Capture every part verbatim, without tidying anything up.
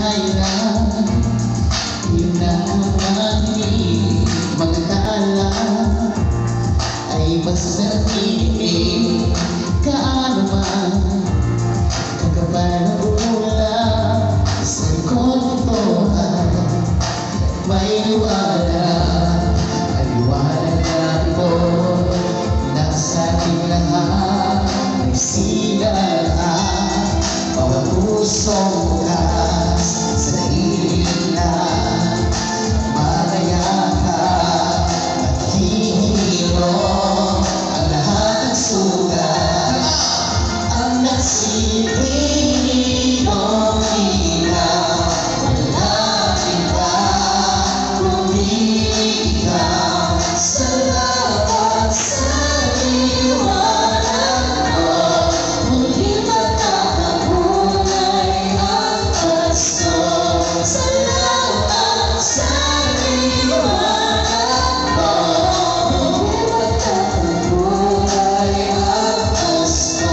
kailan hinahangin mga tala ay basta tinig kaano man kakabal na ulam sa likod nito ay may liwala aliwanag na ito nasa ating lahat ay silaan bawat pusong bukas sa daigdig na magayakap at hihiro ang lahat ng sugat ang nagsilbing iyong ilaw. Walang iba kundi ikaw. Salamat sa liwanag mo. Muli magkakakulay ang Pasko. Salamat sa liwanag mo. Muli magkakakulay ang Pasko.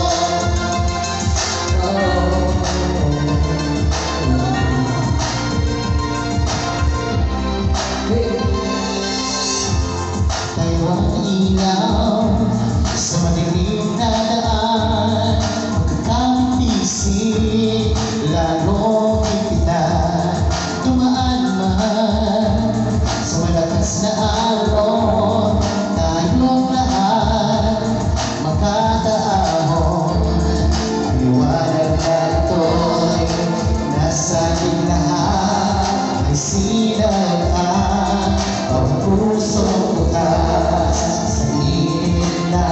Tayo'y ilaw sa madilim na daan magkakapisik lalong ipitan dumaan man sa malakas na alon tayong lahat makakaahon ang liwanag na ito'y nasa ating lahat ay sinalaan ang pusong bukas sa init na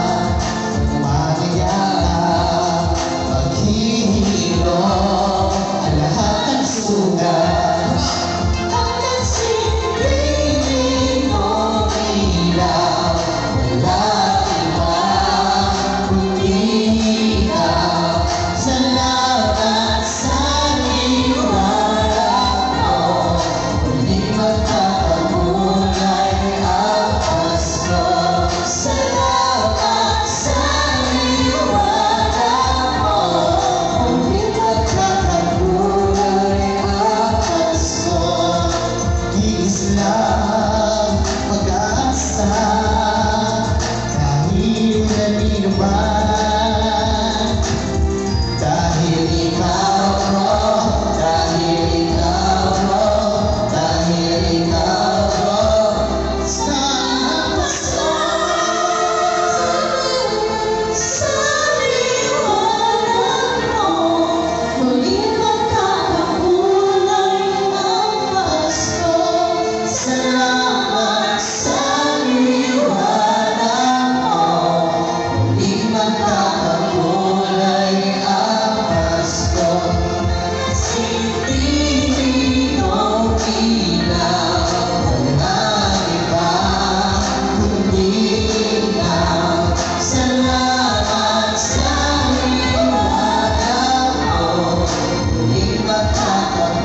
magayakap maghihiro ang lahat ng sugat ang nagsilbing iyong ilaw. Walang iba kundi ikaw. Salamat sa liwanag mo. Muli magkakakulay ang Pasko. Salamat sa liwanag mo. Muli magkakakulay ang Pasko. Tiis lang pag-asa kahit kanino man. Dahil ikaw bro, dahil ikaw bro, dahil ikaw bro, sana Pasko. Sa liwanag mo, muli magkakakulay ang Pasko. Salamat sa liwanag mo, muli magkakakulay ang Pasko. Silbing iyong ilaw, walang iba kundi ikaw. Salamat sa liwanag mo, muli magkakakulay